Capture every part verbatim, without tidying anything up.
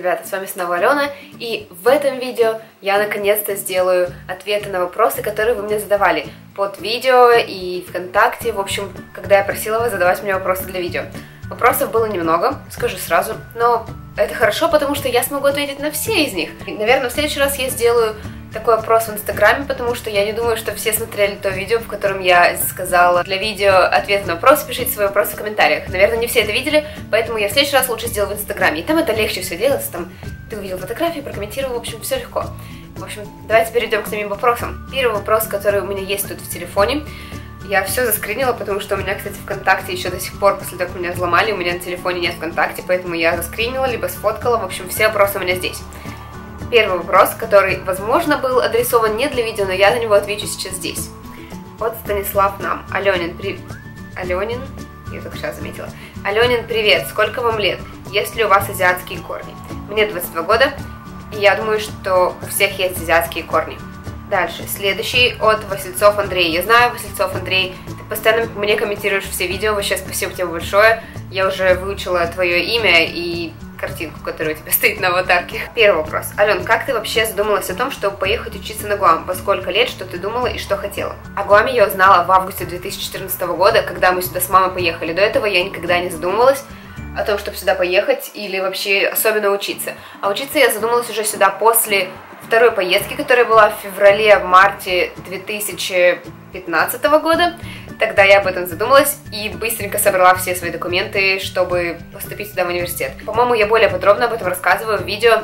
ребята, с вами снова Алена, и в этом видео я наконец-то сделаю ответы на вопросы, которые вы мне задавали под видео и ВКонтакте, в общем, когда я просила вас задавать мне вопросы для видео. Вопросов было немного, скажу сразу, но это хорошо, потому что я смогу ответить на все из них. И, наверное, в следующий раз я сделаю такой опрос в Инстаграме, потому что я не думаю, что все смотрели то видео, в котором я сказала для видео ответ на вопросы, пишите свои вопросы в комментариях. Наверное, не все это видели, поэтому я в следующий раз лучше сделаю в Инстаграме. И там это легче все делается, там ты увидел фотографии, прокомментировал, в общем, все легко. В общем, давайте перейдем к самим вопросам. Первый вопрос, который у меня есть тут в телефоне. Я все заскринила, потому что у меня, кстати, ВКонтакте еще до сих пор, после того, как меня взломали, у меня на телефоне нет ВКонтакте, поэтому я заскринила, либо сфоткала, в общем, все вопросы у меня здесь. Первый вопрос, который, возможно, был адресован не для видео, но я на него отвечу сейчас здесь. От Станислав нам. Аленин, при... Аленин, я только сейчас заметила. Аленин, привет, сколько вам лет? Есть ли у вас азиатские корни? Мне двадцать два года, и я думаю, что у всех есть азиатские корни. Дальше, следующий от Васильцов Андрей. Я знаю, Васильцов Андрей, ты постоянно мне комментируешь все видео, вообще спасибо тебе большое. Я уже выучила твое имя и картинку, которая у тебя стоит на аватарке. Первый вопрос. Ален, как ты вообще задумалась о том, чтобы поехать учиться на Гуам? Во сколько лет, что ты думала и что хотела? О Гуаме я узнала в августе две тысячи четырнадцатого года, когда мы сюда с мамой поехали. До этого я никогда не задумывалась о том, чтобы сюда поехать или вообще особенно учиться. А учиться я задумалась уже сюда после второй поездки, которая была в феврале-марте две тысячи пятнадцатого года. Тогда я об этом задумалась и быстренько собрала все свои документы, чтобы поступить сюда в университет. По-моему, я более подробно об этом рассказываю в видео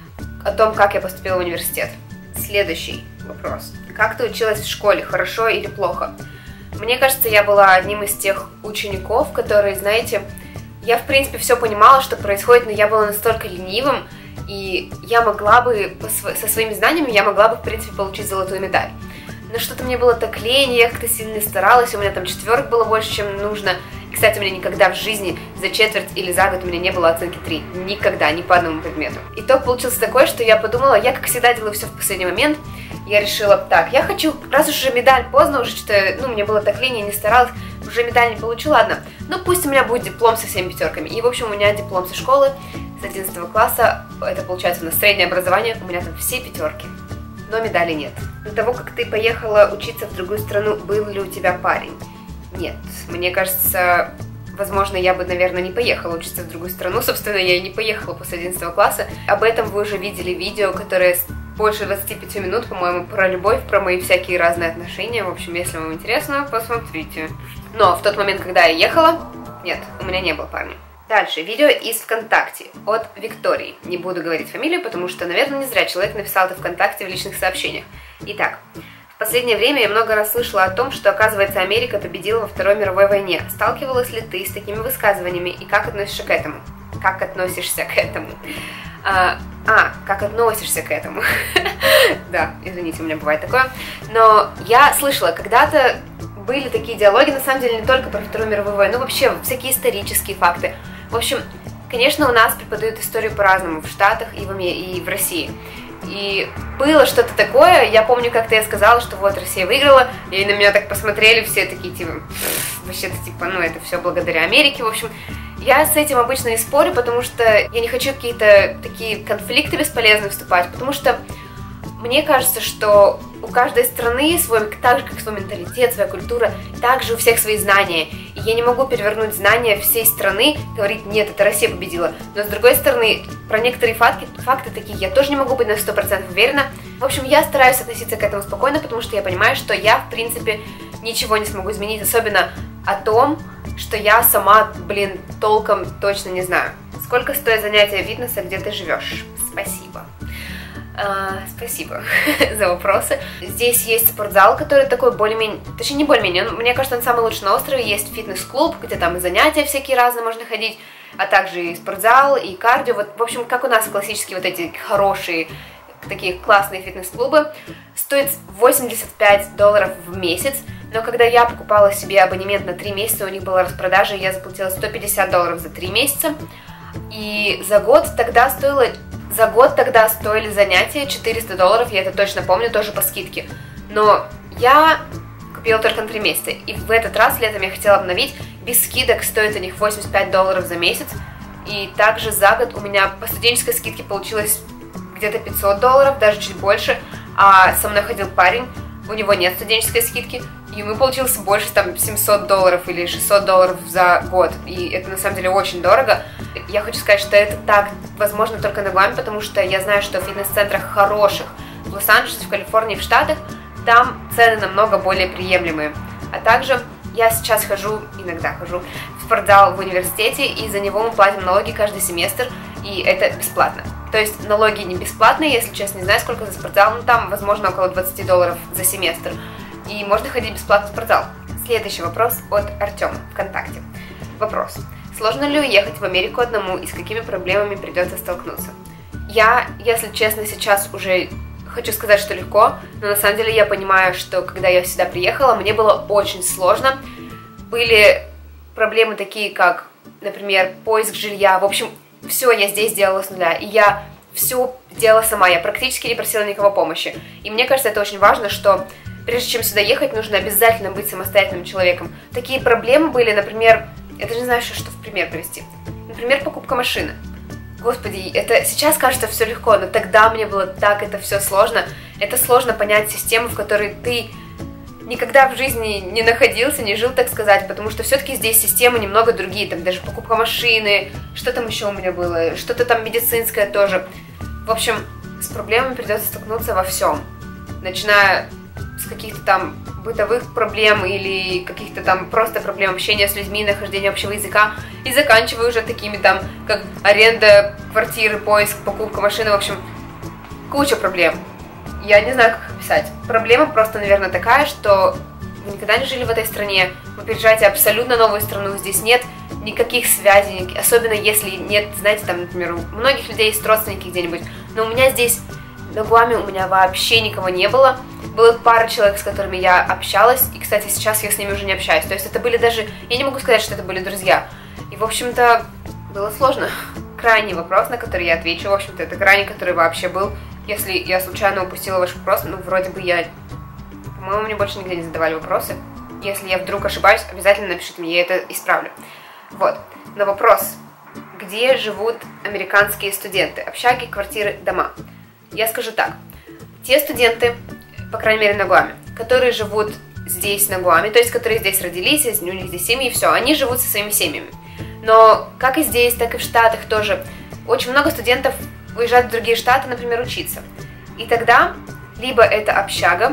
о том, как я поступила в университет. Следующий вопрос. Как ты училась в школе, хорошо или плохо? Мне кажется, я была одним из тех учеников, которые, знаете, я в принципе все понимала, что происходит, но я была настолько ленивым, и я могла бы, со своими знаниями, я могла бы, в принципе, получить золотую медаль. Но что-то мне было так лень, я как-то сильно старалась, у меня там четверок было больше, чем нужно. И, кстати, у меня никогда в жизни за четверть или за год у меня не было оценки три. Никогда, ни по одному предмету. Итог получился такой, что я подумала, я, как всегда, делаю все в последний момент. Я решила, так, я хочу, раз уж уже медаль поздно, уже что-то, ну, мне было так лень, я не старалась, уже медаль не получила, ладно. Ну, пусть у меня будет диплом со всеми пятерками. И, в общем, у меня диплом со школы, с одиннадцатого класса, это получается у нас среднее образование, у меня там все пятерки. Но медали нет. До того, как ты поехала учиться в другую страну, был ли у тебя парень? Нет. Мне кажется, возможно, я бы, наверное, не поехала учиться в другую страну. Собственно, я и не поехала после одиннадцатого класса. Об этом вы уже видели видео, которое больше двадцати пяти минут, по-моему, про любовь, про мои всякие разные отношения. В общем, если вам интересно, посмотрите. Но в тот момент, когда я ехала, нет, у меня не было парня. Дальше, видео из ВКонтакте от Виктории. Не буду говорить фамилию, потому что, наверное, не зря человек написал это ВКонтакте в личных сообщениях. Итак, в последнее время я много раз слышала о том, что, оказывается, Америка победила во Второй мировой войне. Сталкивалась ли ты с такими высказываниями и как относишься к этому? Как относишься к этому? А, а как относишься к этому? Да, извините, у меня бывает такое. Но я слышала, когда-то были такие диалоги, на самом деле, не только про Вторую мировую войну, вообще всякие исторические факты. В общем, конечно, у нас преподают историю по-разному в Штатах и в, и в России. И было что-то такое, я помню, как-то я сказала, что вот Россия выиграла, и на меня так посмотрели все такие, типа, вообще-то, типа, ну, это все благодаря Америке, в общем. Я с этим обычно и спорю, потому что я не хочу какие-то такие конфликты бесполезные вступать, потому что мне кажется, что у каждой страны свой, так же, как свой менталитет, своя культура, также у всех свои знания. И я не могу перевернуть знания всей страны, говорить, нет, это Россия победила. Но с другой стороны, про некоторые факты, факты такие я тоже не могу быть на сто процентов уверена. В общем, я стараюсь относиться к этому спокойно, потому что я понимаю, что я, в принципе, ничего не смогу изменить, особенно о том, что я сама, блин, толком точно не знаю. Сколько стоит занятие фитнеса, где ты живешь? Спасибо. Uh, спасибо за вопросы. Здесь есть спортзал, который такой более-менее, точнее не более-менее, мне кажется, он самый лучший на острове. Есть фитнес-клуб, где там и занятия всякие разные можно ходить, а также и спортзал, и кардио. Вот, в общем, как у нас классические вот эти хорошие, такие классные фитнес-клубы. Стоит восемьдесят пять долларов в месяц, но когда я покупала себе абонемент на три месяца, у них была распродажа, и я заплатила сто пятьдесят долларов за три месяца, и за год тогда стоило... За год тогда стоили занятия четыреста долларов, я это точно помню, тоже по скидке. Но я купила только на три месяца. И в этот раз летом я хотела обновить. Без скидок стоит у них восемьдесят пять долларов за месяц. И также за год у меня по студенческой скидке получилось где-то пятьсот долларов, даже чуть больше. А со мной ходил парень, у него нет студенческой скидки, и ему получилось больше, там, семьсот долларов или шестьсот долларов за год. И это на самом деле очень дорого. Я хочу сказать, что это так возможно только на Гуаме, потому что я знаю, что в фитнес-центрах хороших в Лос-Анджелесе, в Калифорнии, в Штатах, там цены намного более приемлемые. А также я сейчас хожу, иногда хожу, в спортзал в университете, и за него мы платим налоги каждый семестр, и это бесплатно. То есть налоги не бесплатные, если честно, не знаю, сколько за спортзал, но там, возможно, около двадцати долларов за семестр. И можно ходить бесплатно в спортзал. Следующий вопрос от Артема ВКонтакте. Вопрос. Сложно ли уехать в Америку одному и с какими проблемами придется столкнуться? Я, если честно, сейчас уже хочу сказать, что легко, но на самом деле я понимаю, что когда я сюда приехала, мне было очень сложно. Были проблемы такие, как, например, поиск жилья. В общем, все я здесь делала с нуля, и я все делала сама, я практически не просила никого помощи. И мне кажется, это очень важно, что прежде чем сюда ехать, нужно обязательно быть самостоятельным человеком. Такие проблемы были, например, я даже не знаю, что, что в пример привести. Например, покупка машины. Господи, это сейчас кажется все легко, но тогда мне было так это все сложно. Это сложно понять систему, в которой ты никогда в жизни не находился, не жил, так сказать, потому что все-таки здесь системы немного другие, там даже покупка машины, что там еще у меня было, что-то там медицинское тоже. В общем, с проблемами придется столкнуться во всем, начиная с каких-то там бытовых проблем или каких-то там просто проблем общения с людьми, нахождения общего языка, и заканчивая уже такими там, как аренда квартиры, поиск, покупка машины, в общем, куча проблем. Я не знаю, как описать. Проблема просто, наверное, такая, что вы никогда не жили в этой стране, вы переезжаете абсолютно новую страну, здесь нет никаких связей, особенно если нет, знаете, там, например, у многих людей есть родственники где-нибудь, но у меня здесь, на Гуаме, у меня вообще никого не было. Было пара человек, с которыми я общалась, и, кстати, сейчас я с ними уже не общаюсь, то есть это были даже, я не могу сказать, что это были друзья, и, в общем-то, было сложно. Крайний вопрос, на который я отвечу, в общем-то, это крайний, который вообще был. Если я случайно упустила ваш вопрос, ну, вроде бы я... По-моему, мне больше нигде не задавали вопросы. Если я вдруг ошибаюсь, обязательно напишите мне, я это исправлю. Вот. На вопрос. Где живут американские студенты? Общаги, квартиры, дома? Я скажу так. Те студенты, по крайней мере, на Гуаме, которые живут здесь, на Гуаме, то есть, которые здесь родились, у них здесь семьи, и все, они живут со своими семьями. Но как и здесь, так и в Штатах тоже, очень много студентов уезжают в другие штаты, например, учиться. И тогда либо это общага,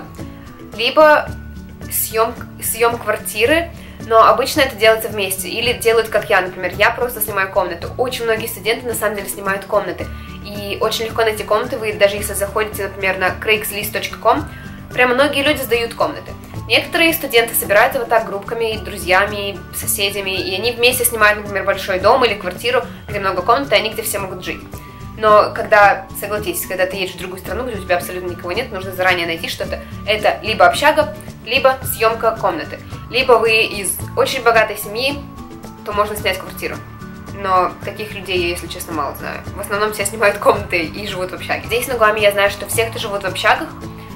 либо съем, съем квартиры, но обычно это делается вместе. Или делают, как я, например, я просто снимаю комнату. Очень многие студенты на самом деле снимают комнаты. И очень легко найти комнаты, вы даже если заходите, например, на крейгслист точка ком, прям многие люди сдают комнаты. Некоторые студенты собираются вот так группками, друзьями, соседями, и они вместе снимают, например, большой дом или квартиру, где много комнат, и они где все могут жить. Но когда, согласитесь, когда ты едешь в другую страну, где у тебя абсолютно никого нет, нужно заранее найти что-то. Это либо общага, либо съемка комнаты. Либо вы из очень богатой семьи, то можно снять квартиру. Но таких людей я, если честно, мало знаю. В основном все снимают комнаты и живут в общаге. Здесь, на Гуаме, я знаю, что все, кто живут в общагах,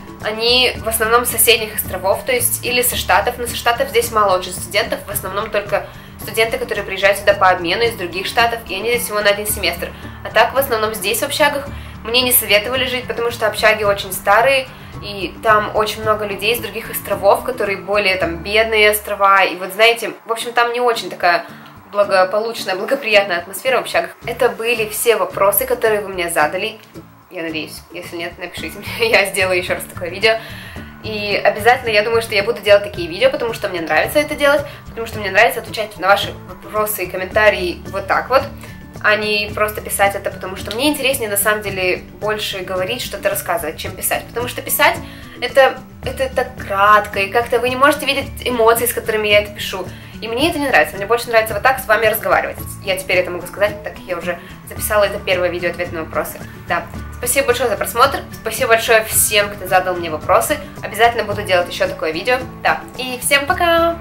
они в основном с соседних островов, то есть или со штатов, но со штатов здесь мало очень студентов, в основном только студенты, которые приезжают сюда по обмену из других штатов, и они здесь всего на один семестр. А так, в основном здесь, в общагах, мне не советовали жить, потому что общаги очень старые, и там очень много людей из других островов, которые более там бедные острова, и вот знаете, в общем, там не очень такая благополучная, благоприятная атмосфера в общагах. Это были все вопросы, которые вы мне задали. Я надеюсь, если нет, напишите мне, я сделаю еще раз такое видео. И обязательно, я думаю, что я буду делать такие видео, потому что мне нравится это делать, потому что мне нравится отвечать на ваши вопросы и комментарии вот так вот, а не просто писать это, потому что мне интереснее, на самом деле, больше говорить, что-то рассказывать, чем писать. Потому что писать, это, это так кратко, и как-то вы не можете видеть эмоции, с которыми я это пишу. И мне это не нравится, мне больше нравится вот так с вами разговаривать. Я теперь это могу сказать, так как я уже записала это первое видео ответ на вопросы. Да. Спасибо большое за просмотр, спасибо большое всем, кто задал мне вопросы. Обязательно буду делать еще такое видео. Да, и всем пока!